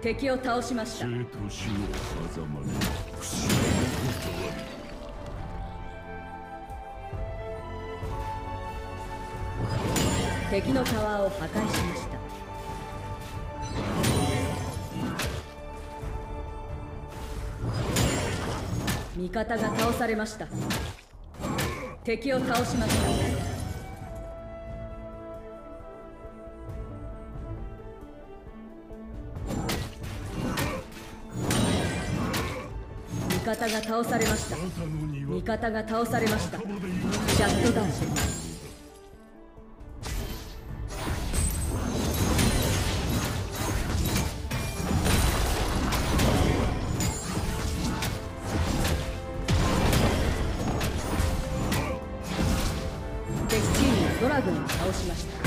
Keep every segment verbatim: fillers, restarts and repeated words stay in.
敵を倒しました。 生と死の狭間に不死の断り。 敵のタワーを破壊しました。味方が倒されました。敵を倒しました。味方が倒されました。味方が倒されました。シャットダウン。敵チームがドラゴンを倒しました。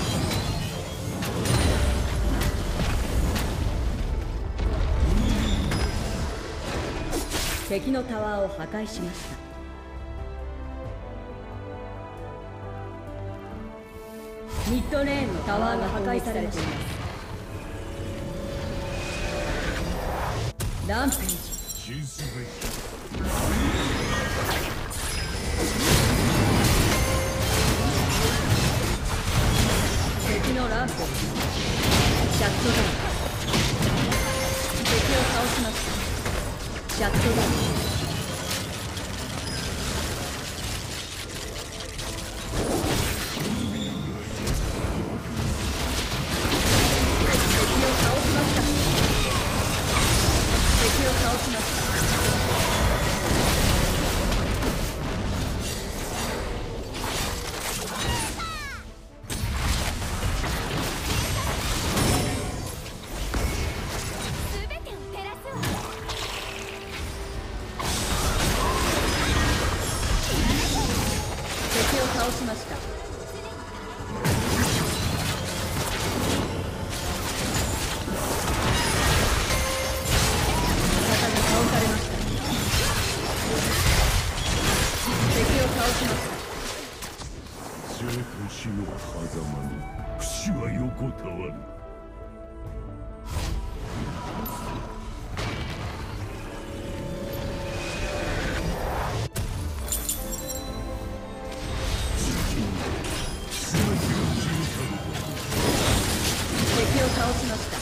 敵のタワーを破壊しました。ミッドレーンのタワーが破壊されています。ランページ。 死すべき。 敵のランページ。シャットダウン。敵を倒しました。シャットダウン。倒しました。味方が倒されました。敵を倒しました。 生と死の狭間に不死は横たわる。 敵を倒しました。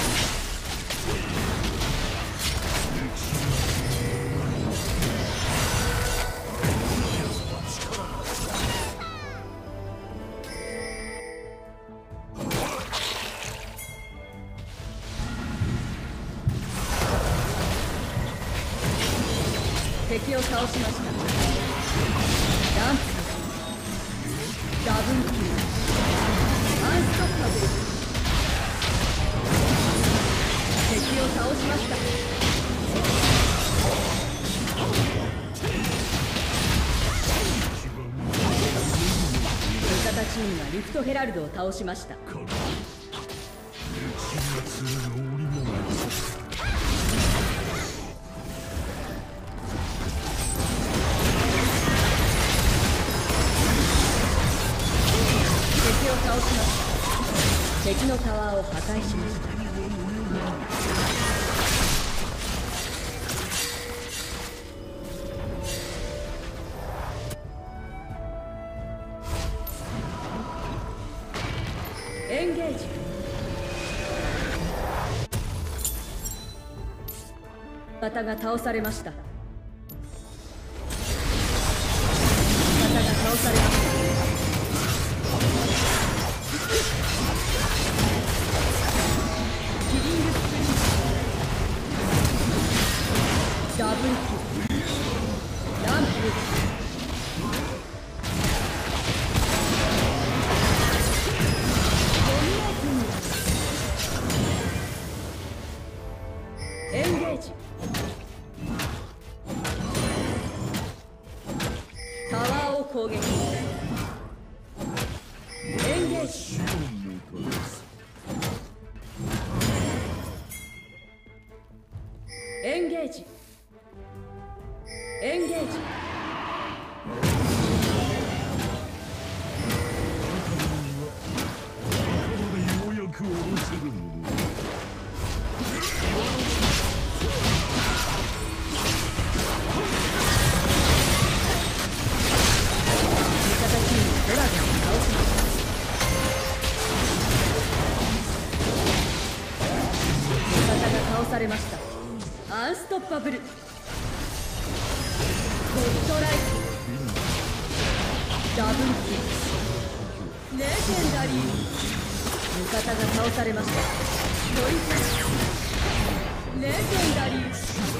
敵を倒しました。ダンプダブルキルアンストッパブル。敵を倒しました。味方チームがリフトヘラルドを倒しました。敵を倒しました。敵のタワーを破壊しました。エンゲージ。味方が倒されました。味方が倒されました。キリングスプリントダブルキルランプル。エンゲージ。タワーを攻撃。エンゲージ。エンゲージ。エンゲージ。 ようやく下ろせるもの。 ッパブル。ゴッドライト。ダブルキル。レジェンダリー。味方が倒されました。トリプル。レジェンダリー。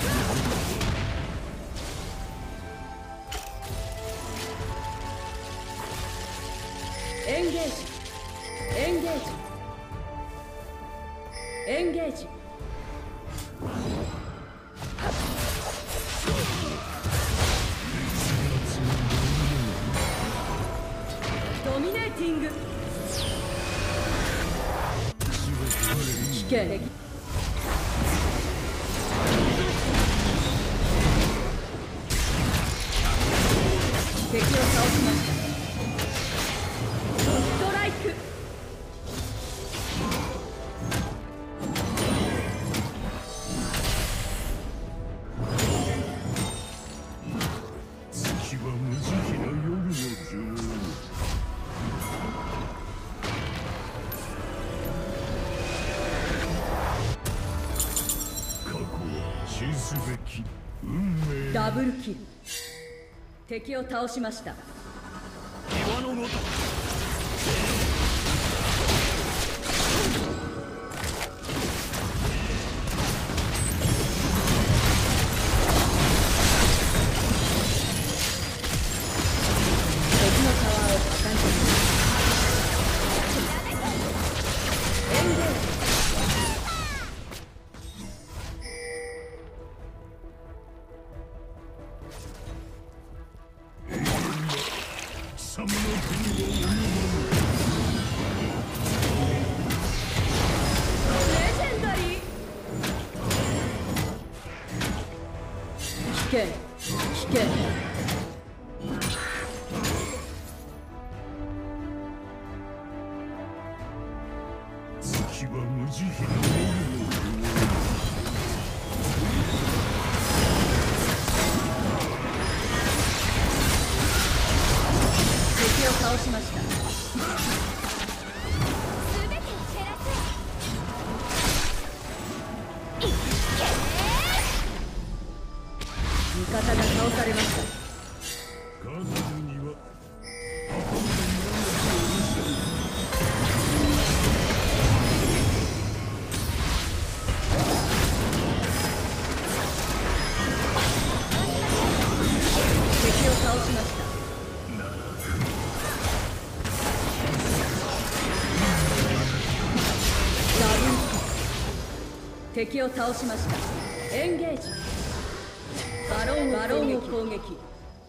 エンゲージ。エンゲージ。エンゲージ。ドミネーティング。危険。敵を倒しました。ゴッドライク。 月は無慈悲な夜の女王。過去は死すべき運命。 ダブルキル。敵を倒しました。 岩のごとく敵のタワーを破壊します。エンゲージ。 貴様の国を生むもの。 レジェンダリー。危険。危険。 月は無慈悲な夜の女敵を倒しました。 全てを照らす。 味方が倒されました。 王。彼女には敵を倒しました。ダブルキル。敵を倒しました。エンゲージ。バロンバロンを攻撃。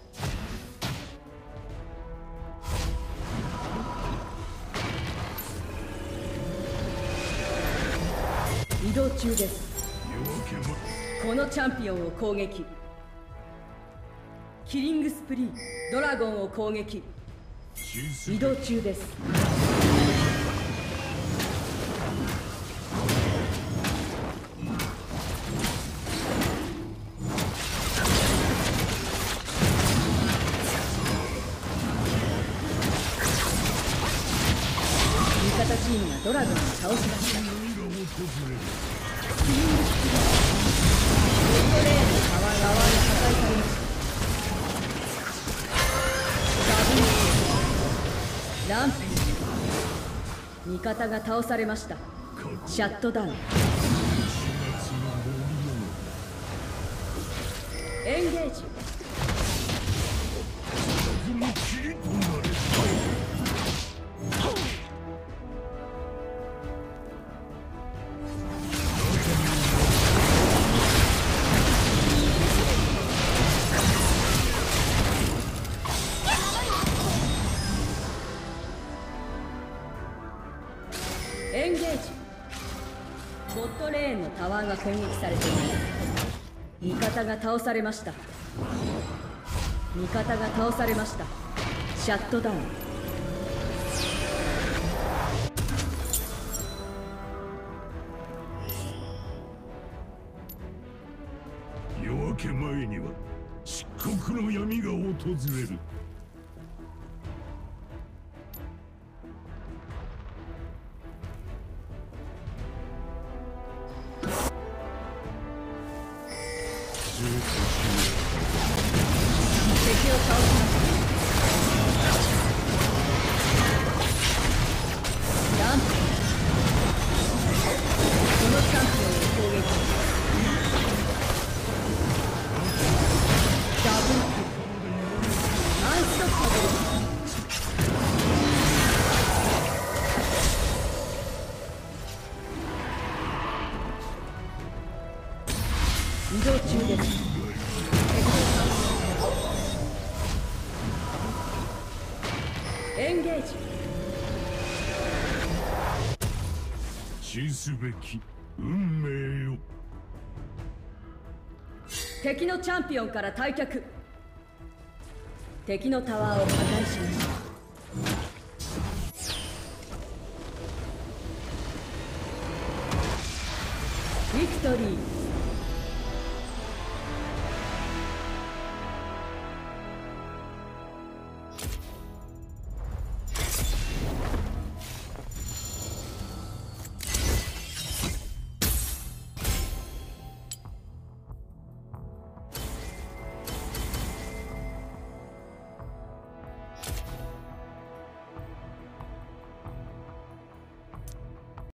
移動中です。 夜明けまこのチャンピオンを攻撃。キリングスプリードラゴンを攻撃。 死す移動中です。味方チームがドラゴンを倒しました。 波が訪れる。 キリングスプリーレッドレーンのタワー側に破壊されました。ダブルキル。ランページ。味方が倒されました。シャットダウン。 四月の森物。 エンゲージ。 風の霧となれ。 エンゲージ。ボットレーンのタワーが攻撃されています。味方が倒されました。味方が倒されました。シャットダウン。 夜明け前には漆黒の闇が訪れる。 敵を倒しました。ランプこのチャンピオンを攻撃。ダブルキル。アンストッパブル。移動中です。エンゲージ。 死すべき運命よ。 敵のチャンピオンから退却。敵のタワーを破壊しました。ビクトリー。